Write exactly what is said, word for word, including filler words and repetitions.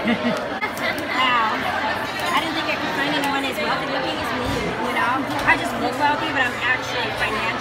Wow. I didn't think I could find anyone as wealthy looking as me, you know? I just look wealthy, but I'm actually financially